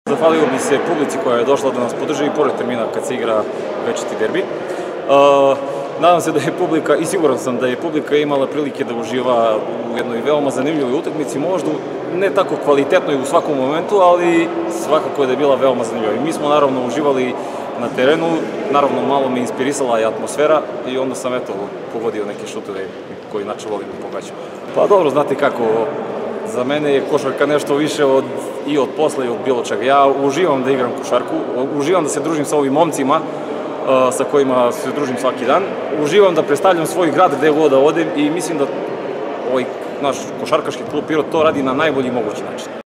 Zahvalio bi se publici koja je došla da nas podrži i pored termina kad se igra večiti derbi. Nadam se da je publika, i siguran sam da je publika imala prilike da uživa u jednoj veoma zanimljivoj utakmici, možda ne tako kvalitetnoj u svakom momentu, ali svakako je da je bila veoma zanimljiva. I mi smo naravno uživali na terenu, naravno malo me inspirisala i atmosfera i onda sam pogodio neke šutove koji inače volim da pogađam. Pa dobro, znate kako, za mene je košarka nešto više i od posla i od bilo čega. Ja uživam da igram košarku, uživam da se družim sa ovim momcima sa kojima se družim svaki dan. Uživam da predstavljam svoj grad gde god da odem i mislim da ovaj naš košarkaški klub Pirot to radi na najbolji mogući način.